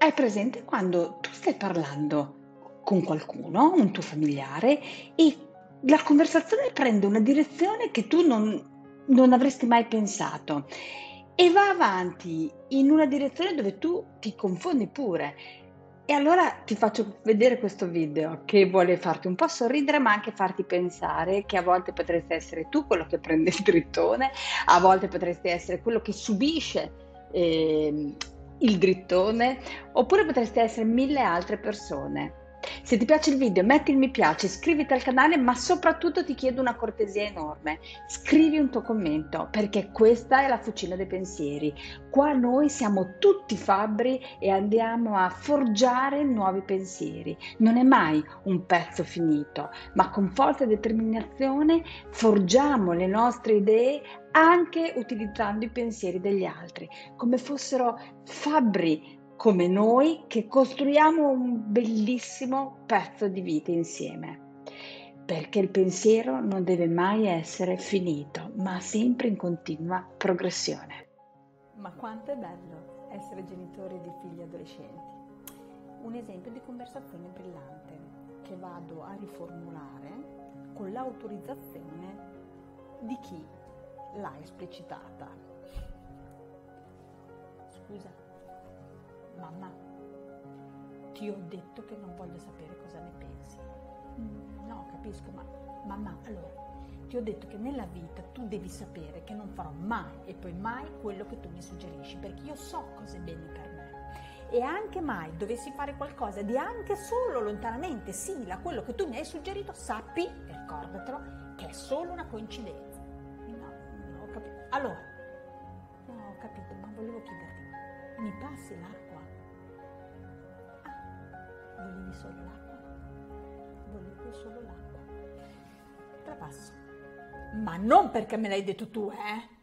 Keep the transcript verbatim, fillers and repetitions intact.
Hai presente quando tu stai parlando con qualcuno, un tuo familiare, e la conversazione prende una direzione che tu non non avresti mai pensato e va avanti in una direzione dove tu ti confondi pure. E allora ti faccio vedere questo video che vuole farti un po' sorridere, ma anche farti pensare che a volte potresti essere tu quello che prende il drittone, a volte potresti essere quello che subisce, ehm, il drittone, oppure potreste essere mille altre persone. Se ti piace il video metti il mi piace, iscriviti al canale, ma soprattutto ti chiedo una cortesia enorme: scrivi un tuo commento, perché questa è la fucina dei pensieri. Qua noi siamo tutti fabbri e andiamo a forgiare nuovi pensieri. Non è mai un pezzo finito, ma con forza e determinazione forgiamo le nostre idee anche utilizzando i pensieri degli altri, come fossero fabbri come noi che costruiamo un bellissimo pezzo di vita insieme. Perché il pensiero non deve mai essere finito, ma sempre in continua progressione. Ma quanto è bello essere genitori di figli adolescenti. Un esempio di conversazione brillante che vado a riformulare con l'autorizzazione di chi l'ha esplicitata. Scusa, mamma, ti ho detto che non voglio sapere cosa ne pensi. Mm, no, capisco, ma mamma, allora, ti ho detto che nella vita tu devi sapere che non farò mai e poi mai quello che tu mi suggerisci, perché io so cosa è bene per me. E anche mai dovessi fare qualcosa di anche solo lontanamente simile a quello che tu mi hai suggerito, sappi, e ricordatelo, che è solo una coincidenza. No, non ho capito. Allora, no, ho capito, ma volevo chiederti, mi passi l'acqua? Ah, volevi solo l'acqua? Volevo solo l'acqua. Te la passo. Ma non perché me l'hai detto tu, eh?